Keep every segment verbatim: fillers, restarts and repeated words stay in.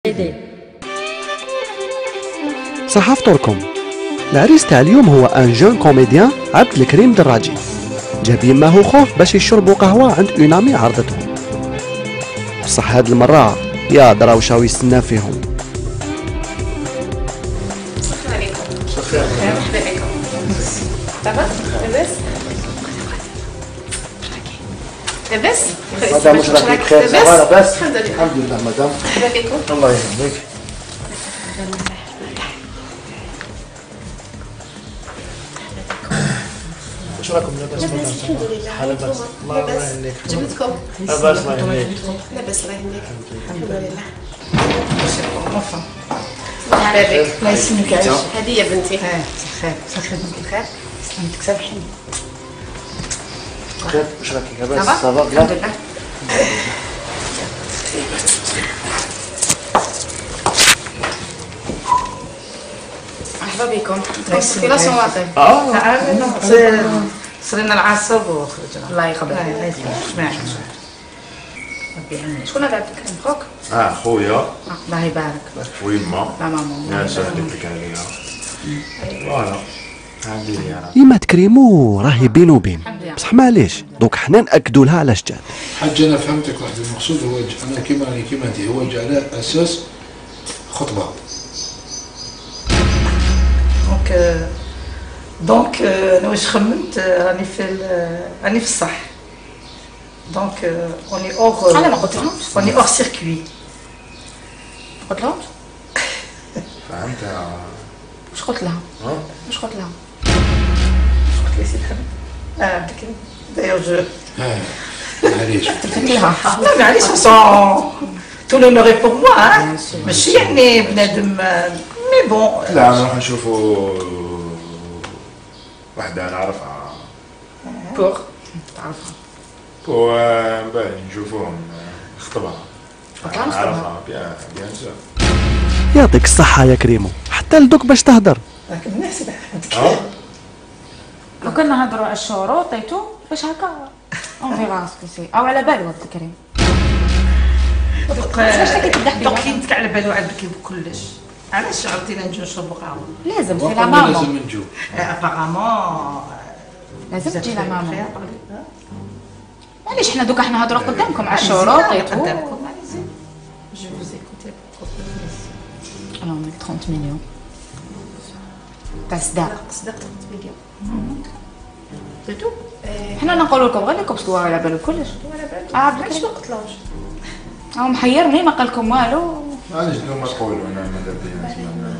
صح فطوركم. العريس تاع اليوم هو ان جون كوميديان عبد الكريم دراجي. جايبين معه خوف باش يشربوا قهوه عند اون امي عرضتهم. بصح هاد المره يا دراوشاو يستنى فيهم. شكرا عليكم. شكرا مرحبا بكم. صافا لاباس لاباس مدام واش راكي بخير؟ صافا لاباس؟ الحمد لله. الحمد لله مدام. مرحبا بكم. الله يهنيك. واش راكم لاباس مدام؟ الحمد لله. لاباس. الله يهنيك. جبتكم. لاباس الله يهنيك. لاباس الله يهنيك. الحمد لله. مرحبا بك. الله يسلمك عايشة. هدية بنتي. اه بخير مساء الخير بنتي بخير. سلامتك سامحيني. بخير واش راكي لاباس؟ صافا؟ صافا الحمد لله. مرحبا بكم. في لا سواطي. اه صرنا العصب وخرجنا. الله يقبل. الله يسلمك. اسمعي ربي يعينك. شكون هذا عبد الكريم خوك؟ اه خويا الله يبارك. ويما لا ماما. يا سهلت لك عليها فوالا هذه هي راه يما تكريمو راهي بين وبين، بصح معليش دوك حنا ناكدوا لها علاش جات. حاج انا فهمتك واحد المقصود هو ج- انا كيما كيما انت هو جا على اساس خطبه. دونك دونك انا واش خممت راني في ال- راني في الصح. دونك اوني اور انا ما قلت لهمش. اوني اور سيركوي. ما قلت لهمش. فهمتها واش قلت لها؟ ها واش قلت لها؟ قلت لي سي حمد. اه دايوغ جو اه معليش. قلت لها. لا معليش سون تو لونوري بور موا ماشي يعني بنادم مي بون. لا نروح نشوفوا وحده نعرفها بور تعرفها. و باهي نشوفوهم نخطبها قلت لها نخطبها. نعرفها بيان بيان سور يعطيك الصحه يا كريمو، حتى لدوك باش تهدر. لكن نحسب حمد. اه لو كنا نهضروا على الشروط ايتو باش هكا اون فيغا سكو سي او على بالي عبد الكريم. علاش راكي تضحك دوك كي على بالو عبد بكلش. علاش عرفتينا نجيو نشربوا قهوه؟ لازم في لا وقلنا ماما، لازم نجو. ابارامون لازم تجي لا ماما. معليش حنا دوكا حنا نهضروا قدامكم على الشروط ايتو. قدامكم allez-y. Je vous écoute. انا عندك ثلاثين مليون تاع صداق. صدق ثلاثين مليون. سيتو. حنا نقولوا لكم غير لكم باسكو على بالو كلش. اه عبد علاش الكريم ما قلتلهمش؟ هو محيرني ما قال لكم والو. معليش دوما تقولوا انا ماذا بيا نسمع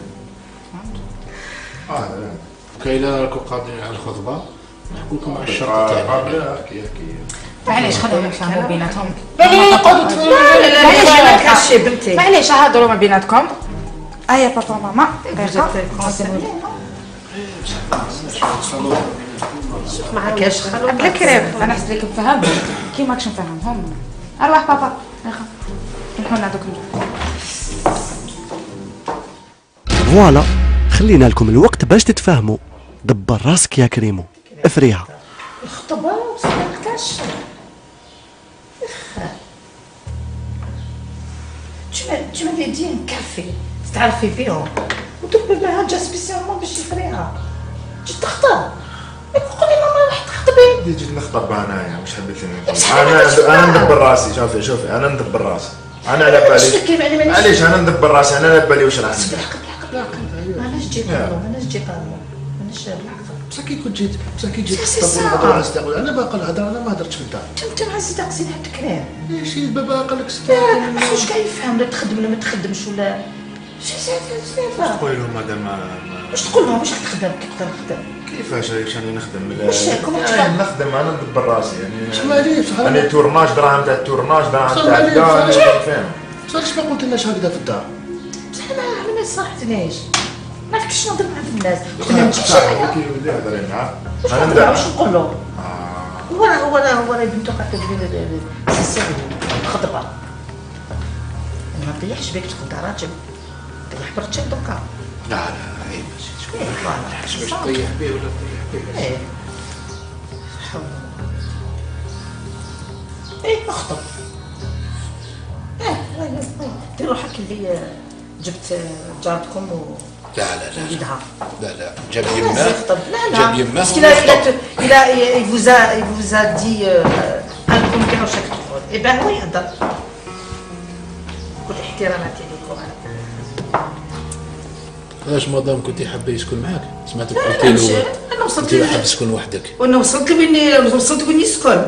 اه لا كاينه راكم قادرين على الخطبه نحكوا لكم على الشرط تاعنا. قبل احكي احكي معليش خليهم يفهموا بيناتهم. لا لا لا ما كاش بنتي. معليش هضروا ما بيناتكم. ايا بابا ماما ما كاش خلو. عبد الكريم انا حسيت لك مفهمهم كي ماكش مفهمهم. ارواح بابا ياخا نحنا دوك فوالا خلينا لكم الوقت باش تتفاهموا. دبر راسك يا كريمو، افريها. الخطبه بصح ما كاش. tu m'avais dit un café تعرفي بيهم وتقول لها جا سبيسيالمون باش يفريها. جيت تخطب قولي ماما راح تخطبي. اللي جيت نخطب انايا مش حبيت انا انا ندبر راسي. شوفي شوفي انا ندبر راسي. انا على بالي معليش انا ندبر راسي. انا على بالي واش راح ندير. بالحق بالحق بالحق علاش جيت طالون علاش جيت طالون علاش بالحق. بصح كي كنت جيت بصح كي جيت سي تخطب سا. ونهضروا على صداق انا باقي الهضره انا ما هضرتش في الدار. انت انت معزز داقسين عبد الكريم. ماشي بابا قال لك صداق. واش كاع يفهم لا تخدم ولا ما تخدمش ولا شي ساعه. تقول لهم هذا ما واش تقول لهم واش راح تخدم كي تقدر تخدم؟ كيفاش راني نخدم واش كومون انا نخدم انا ندبر راسي يعني معليش انا تورناج دراهم تاع التورناج دراهم صح تاع عليك، الدار صح. فاهم. علاش ما قلت لناش هكذا في الدار؟ بصح انا ما صحتنيش ما فيكش نهضر مع الناس. انا ما نجيبش معايا. كي بدي هضري معاه واش انا نقول ندير له واش نقول له؟ آه. هو هو هو بنته قاعده تدير سيسير الخطبه. ما تطيحش بك تاخذ راجل طيح برتشك دوكا. لا لا عيب إيه، فوالا. باش تطيح به ولا تطيح به. ايه ايه اخطب. ايه دير روحك اللي جبت جارتكم و لا لا لا وليدها. لا لا جاب يماه لا لا جاب يماه باسكو لا لا يفوزا يفوزا دي انكم كانوا شاك تدخل اي باه هو يهضر كل احتراماتي لكم انا. علاش مدام كنتي حابه يسكن معاك؟ سمعتك قلتي له انا وصلت قلتي له حاب تسكن وحدك. وانا وصلت لوين وصلت وين يسكن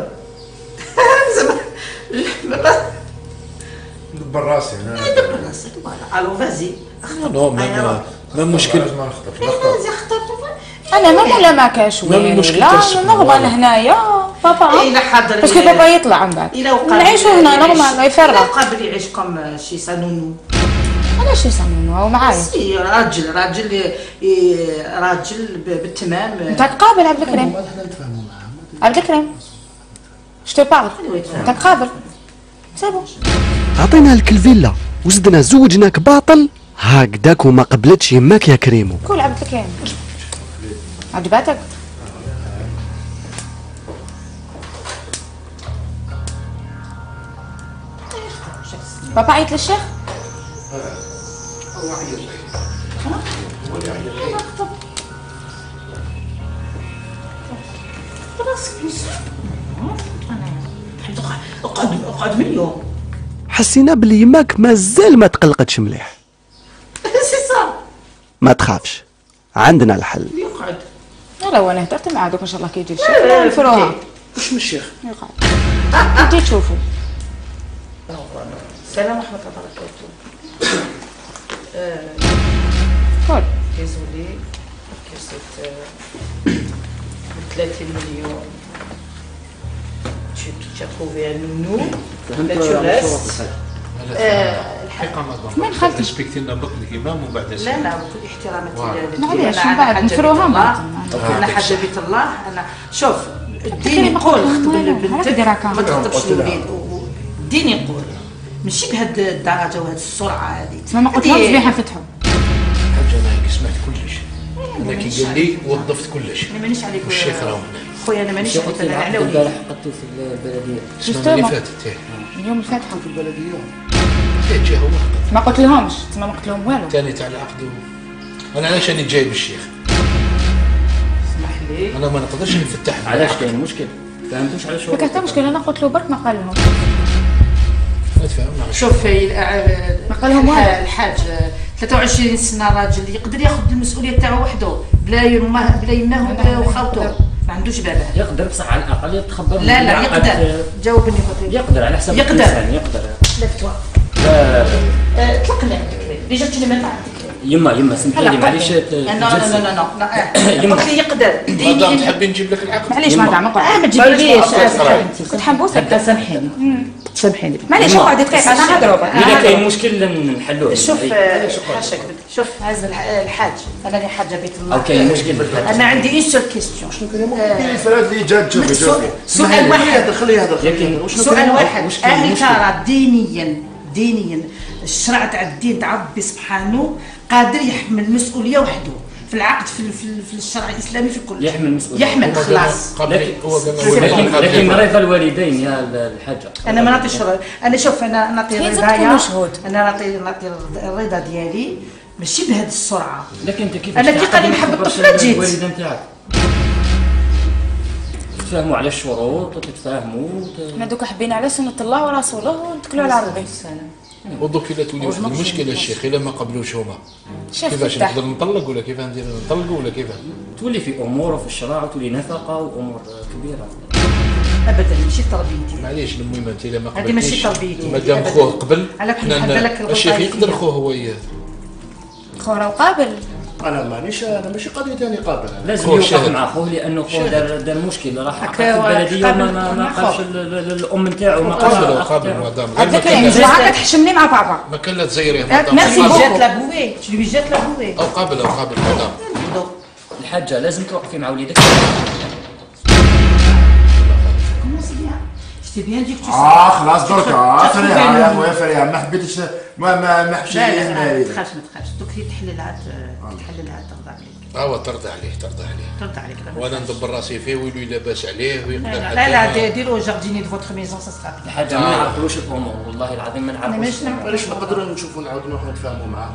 زعما ندبر راسي انا دبر راسك فوالا الو فازي نو ما ما مشكل. لازم نخطب فازي اخترت انا ما ولا ما كاش ما وين المشكل لا تسكن نورمال والله. هنايا بابا إلا حاضر باسكو بابا يطلع من بعد الا وقع نعيشوا هنا نورمال يفرغ. قابل يعيشكم شي سانونو علاش يسمونو هو معايا سي راجل راجل ي- ي- راجل ب- بالتمام انت قابل عبد الكريم احنا نتفاهموا معاه. عبد الكريم جو بارل انت قابل سي بون. عطينا لك الفيلا وزدنا زوجناك باطل هكداك وما قبلتش يماك يا كريمو. قول عبد الكريم عجباتك؟ بابا عيط للشيخ؟ اقعد اقعد من اليوم حسينا بلي يماك مازال ما تقلقتش مليح. سي صا ما تخافش عندنا الحل. يقعد لا وانا هدرت معاه دوك ان شاء الله كي يجي الشيخ نفروها واش من الشيخ؟ يقعد انتي تشوفوا. السلام ورحمه الله وبركاته. قول ديزولي كيسيت ثلاثين مليون tu tu as trouvé un nounou là tu restes الحقيقه ما ظن. من خالتي؟ ريسبكتي لنا بك الامام ومن بعد لا لا بكل احتراماتي معليش من بعد نفروها انا حاجه بيت الله انا شوف الدين يقول خطب لبنتك ما تخطبش الوليد الدين يقول ماشي بهاد الدرجه وهاد السرعه هذه ما ما قلت لهمش بيه نفتحوا. حاجه انا هيك سمعت كل شيء. انا كي قال لي وظفت كل شيء. انا مانيش عليك والشيخ راهو هنا. خويا انا مانيش عليك انا على وليدي البارح قدتو في البلديه السنه اللي فاتت إيه. اليوم الفاتحه في البلديه إيه، جا هو عقد ما قلت لهمش تسمى ما قلت لهم والو. ثاني تاع العقد و- انا علاش راني جايب الشيخ؟ اسمح لي انا ما نقدرش نفتح له. علاش كاين مشكل؟ فهمتوش علاش هو ما كان حتى مشكل انا قلت له برك ما قال لهم. ما تفهمنا. شوف ما قال لهم والو. الحاج ثلاثة وعشرين سنه راجل يقدر ياخذ المسؤوليه تاعو وحده بلا يمه بلا يمه وبلا وخاوته ما عندوش باباه. يقدر بصح على الاقل يتخبر من لا لا العقد. يقدر جاوبني خويا يقدر على حسب يقدر. الانسان يقدر. لفتوا لا اطلق لي عندك اللي جات لي من عندك يما يما سمحي لي معليش لا لا لا لا لا قلت لي يقدر مادام تحبي نجيب لك العقد. معليش ما دام اه ما اقعد تجيبليش كنت حنبوسك. سامحيني سامحيني معليش اقعد دقيقه انا نهضروا برك. اذا كاين مشكل نحلوه. شوف أي. حاشاك شوف هذا الحاج انا اللي حاجه بيت الله او كاين مشكل بالحق. انا عندي اون سول كيستيون كاين فراد اللي جات شوفي شوفي سؤال واحد خليه يهضر خليه يمكن يهضر. وشنو سؤال كاين؟ واحد وش كاين هل مشكل؟ ترى دينيا دينيا الشرع تاع الدين تاع ربي سبحانه قادر يحمل مسؤوليه وحده في العقد في, في, في الشرع الاسلامي في كل يحمل المسؤوليه. يحمل خلاص قبل هو قال لكن لنا لكن رضا الوالدين يا الحاجه. انا ما نعطيش الرضا. انا شوف انا نعطي لازم رضايا تكونوا شهود. انا نعطي نعطي الرضا ديالي ماشي بهذه السرعه. لكن انت كيف أنا كي قال لي نحب الطفل جيت. الوالده نتاعك تتفاهموا على الشروط وتتفاهموا وت- احنا دوك حبينا على سنه الله ورسوله ونتكلوا على ربي. ودوك الا تولي واحد المشكله الشيخ الا ما قبلوش هما شيخ كيفاش فتح نقدر نطلق ولا كيف ندير نطلقوا ولا كيف؟ تولي في امور وفي الشرع وتولي نفقه وامور كبيره. ابدا ماشي تربيتي. معليش المهم انت الا ما هذه قبلتيش ماشي تربيتي. مادام أبداً. خوه قبل على كل حنا حال ن- بالك الشيخ الوظائفية. يقدر خوه هو ي- خورا وقابل. انا مانيش انا ماشي قضيه ثاني قابل أنا. لازم هو يوقف شاهد. مع خوه لانه خوه دار دار مشكل راح عقد في هكا البلديه وما قابل ما, ما مع قالش خوه. ال- ال- الام نتاعو ما قالش قابل الأخ قابل نتاعو. مادام غير عبد ما الكريم كان جوعك تحشمني مع بابا. ما كان لا تزيريه ميرسي مادام بوكو. جات لابوي تجي جات لابوي او قابل او قابل مادام الحاجه لازم توقفي مع وليدك. شتي بيان جيك اه خلاص درك اه فريها يا خويا فريها ما حبيتش ما ما ما حبش لا لا لا ما ناري. تخافش ما تخافش دوك هي تحلل عاد تحلل عاد تغضى عليك. هو ترضى عليه ترضى عليه ترضى عليك وانا ندبر راسي فيه ويلو لاباس عليه ويقدر لا لا, لا ديروا جارديني دو فوتر ميزون سا سرا بيان. الحاجه ما نعرفوش الامور والله العظيم ما نعرفوش. علاش نقدروا نشوفوا نعاودوا نروحوا نتفاهموا معاه؟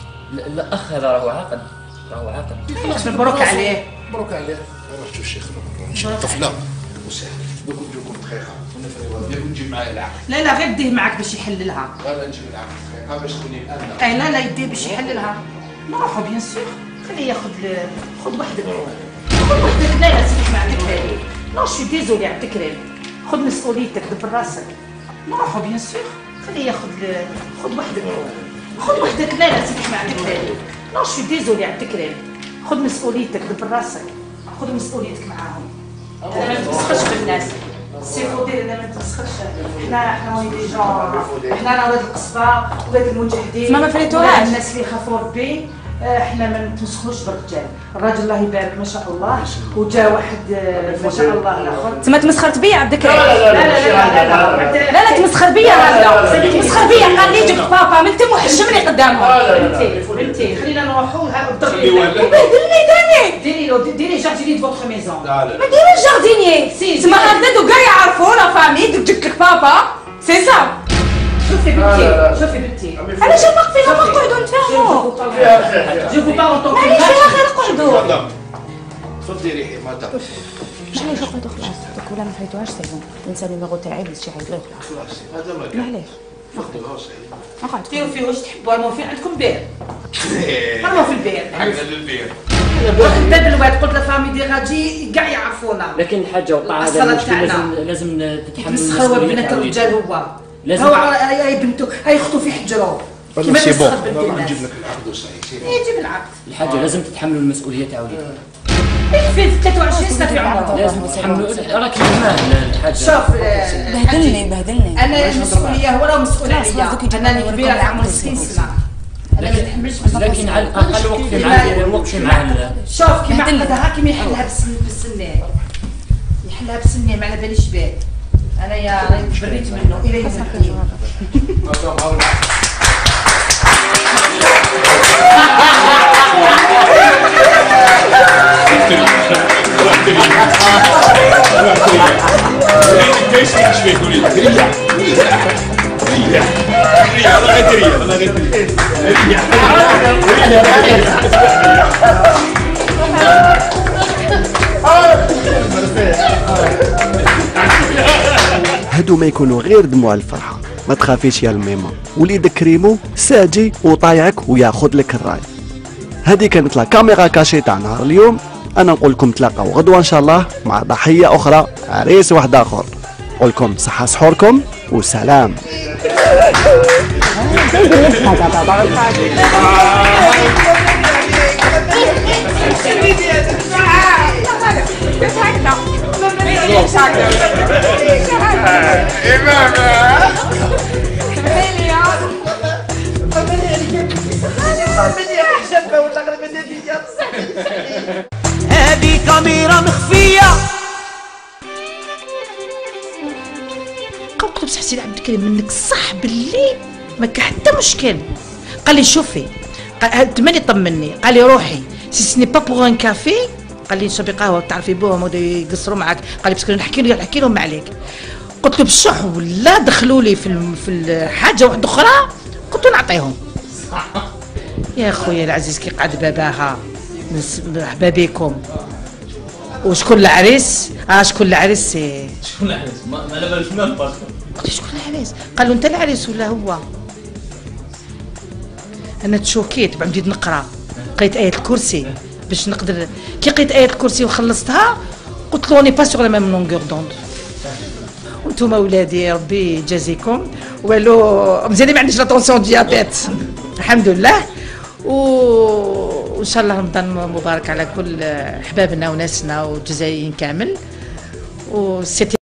الاخ هذا راهو عاقل راهو عاقل. مبروك عليه مبروك عليه. رحتوا الشيخ طفله وسهل دوك نجيكم دقيقه ديالك نجيب معايا العقل. لا لا غير ديه معاك باش يحللها. لا نجيب العقل دقيقه باش تكوني انا. اي لا لا يديه باش يحللها. نروحوا بيان سور خليه ياخذ خذ وحدك خذ وحدك. لا لا سيدي ما عندك نو شو ديزولي على التكريم. خذ مسؤوليتك دبر راسك. نروحوا بيان سور خليه ياخذ خذ وحدك خذ وحدك. لا لا سيدي ما عندك نو شو ديزولي على التكريم. خذ مسؤوليتك دبر راسك. خذ مسؤوليتك معاهم. انا ما تمسخرش بالناس. سي فودير انا ما تمسخرش. حنا حنا ولي دي جون حنا راه ولاد القصبه ولاد المجاهدين ما فريتوهاش الناس اللي يخافوا ربي. احنا ما نتمسخروش بالرجال. الراجل الله يبارك ما شاء الله وجا واحد ما شاء الله الاخر. تما تمسخرت بيا عبد الكريم. لا لا لا لا لا لا تمسخر بيا راجل تمسخر بيا. قال لي جبت بابا من تم وحشمني قدامهم. بنتي بنتي خلينا نروحوا ضربي وبهدلني تاني. ديري له ديري جارديني دو فوتر ميزون. ما ديريش جاردينيي تما هكذا دوك كاع يعرفوا لا فامي دوك جبت لك بابا سي سا. شوفي بنتي شوفي بنتي علاش واقفين ما نقعدوا نتفاهموا. جو فو با اونطون معليش يا اخي نقعدوا. تفضلي ريحي مدام. معليش نقعدوا خلاص دوك ولا ما فريتوهاش سي بون. ننسى النيميرو تاعي باش يعيط لي خلاص. خلاص هذا ما كان. معليش ناخذوها صحيح. نقعد. ديروا فيه واش تحبوا. المهم في عندكم بير. رموا في البير. حقنا للبير. واحد باب الواد قلت لفامي دي غادي كاع يعرفونا. لكن الحاجه وقع هذا المشكل لازم لازم تتحمل مسخر بنات الرجال هو. لازم هو هاي بنته هاي اختو في حجرو. كيما مسخر بنت الناس. نجيب لك العقد وصحيح. يجيب العقد. الحاجه لازم تتحملوا المسؤوليه تاع وليدكم. في ثلاثة وعشرين سنه في عمره. لازم تتحملوا راك فاهمه الحاجه. شوف بهدلني بهدلني. انا المسؤوليه هو راه مسؤول عليا. انا كبيره عمري ستين سنه. انا ما نتحملش. لكن على الاقل وقفي معاه وقفي معاه. شوف كيما عقدها كيما يحلها بالسنه يحلها بسنه ما على باليش بيه. انا يا بريت منه الى يمكن. هادو ما يكونوا غير دموع الفرحة. ما تخافيش يا الميمة، وليدك كريمو ساجي وطايعك وياخذ لك الراي. هذه كانت لا كاميرا كاشي تاع نهار اليوم. انا نقول لكم تلاقاو غدوه ان شاء الله مع ضحيه اخرى، عريس واحد اخر. نقول لكم صحه سحوركم وسلام. هذه كاميرا مخفية. قلت له بصح سيدي عبد الكريم منك صح باللي ما كان حتى مشكل. قال لي شوفي تماني طمني. قال لي روحي سي سني با بوغ ان كافي. قال لي نشربي قهوه تعرفي بوهم يقصروا معاك. قال لي باسكو نحكي له نحكي لهم عليك. قلت له بصح ولا دخلوا لي في في الحاجه واحده اخرى قلت له نعطيهم. يا خويا العزيز كي قعد باباها مرحبا بكم. وشكون العريس؟ اه شكون العريس؟ شكون العريس؟ ما على باليش ما نبقى. قلت له شكون العريس؟ قال له انت العريس ولا هو؟ انا تشوكيت بعد بديت نقرا قريت ايه الكرسي باش نقدر. كي قريت ايه الكرسي وخلصتها قلت له اوني با سور لا ميم لونغور دوند. وانتم ولادي ربي يجازيكم. والو مزيان ما عنديش لا طونسيون ديابيت الحمد لله. وان شاء الله رمضان مبارك على كل احبابنا وناسنا والجزائريين كامل. و